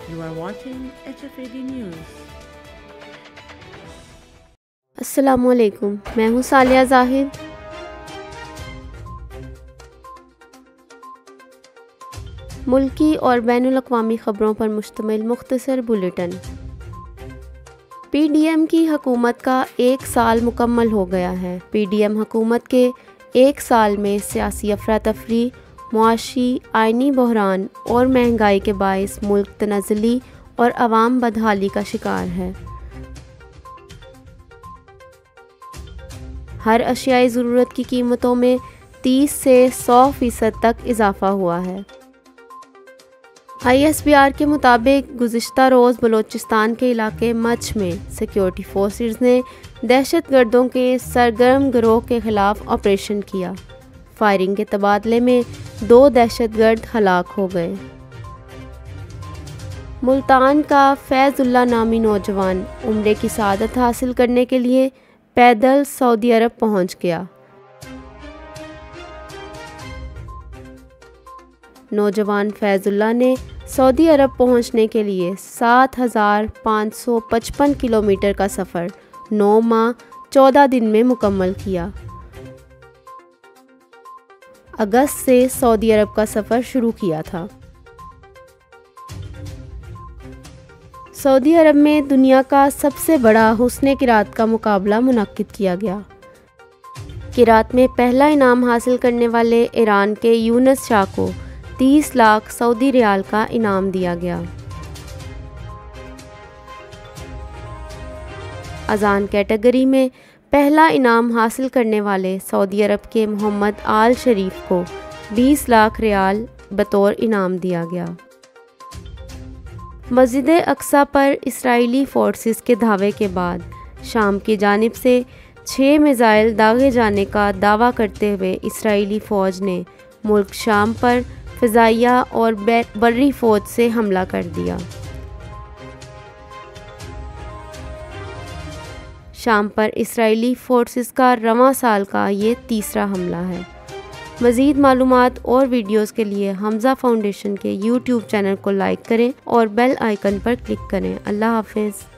You are watching HFAD News. अस्सलामुअलैकुम, मैं हूँ सालिया ज़ाहिद। मुल्की और बैनुल-अक़वामी ख़बरों पर मुश्तमिल मुख्तसर बुलेटिन। पीडीएम की हुकूमत का 1 साल मुकम्मल हो गया है। पीडीएम हुकूमत के 1 साल में सियासी अफरा-तफरी, मुआशी, आइनी बहरान और महंगाई के बाइस मुल्क तनाज़ुली और अवाम बदहाली का शिकार है। हर अशियाई ज़रूरत की कीमतों में 30 से 100% तक इजाफ़ा हुआ है। ISBR के मुताबिक गुज़िश्ता रोज़ बलोचिस्तान के इलाके मच में सिक्योरिटी फोर्सेस ने दहशतगर्दों के सरगर्म गिरोह के ख़िलाफ़ ऑपरेशन किया। फायरिंग के तबादले में 2 दहशतगर्द हलाक हो गए। मुल्तान का फैज़ुल्ला नामी नौजवान उम्रे की सआदत हासिल करने के लिए पैदल सऊदी अरब पहुंच गया। नौजवान फैज़ुल्ला ने सऊदी अरब पहुंचने के लिए 7,555 किलोमीटर का सफ़र 9 माह 14 दिन में मुकम्मल किया। अगस्त से सऊदी अरब का सफ़र शुरू किया था। सऊदी अरब में दुनिया का सबसे बड़ा हुस्ने किरात का मुकाबला मुनक्किद किया गया। किरात में पहला इनाम हासिल करने वाले ईरान के यूनुस शाह को 30 लाख सऊदी रियाल का इनाम दिया गया। अजान कैटेगरी में पहला इनाम हासिल करने वाले सऊदी अरब के मोहम्मद आल शरीफ को 20 लाख रियाल बतौर इनाम दिया गया। मस्जिद अक्सा पर इस्राएली फोर्सेस के धावे के बाद शाम की जानिब से 6 मिसाइल दागे जाने का दावा करते हुए इस्राएली फ़ौज ने मुल्क शाम पर फ़िज़ाइया और बर्री फ़ौज से हमला कर दिया। शाम पर इस्राएली फोर्सेस का रवां साल का ये तीसरा हमला है। मज़ीद मालूमात और वीडियोस के लिए हमज़ा फाउंडेशन के YouTube चैनल को लाइक करें और बेल आइकन पर क्लिक करें। अल्लाह हाफ़िज़।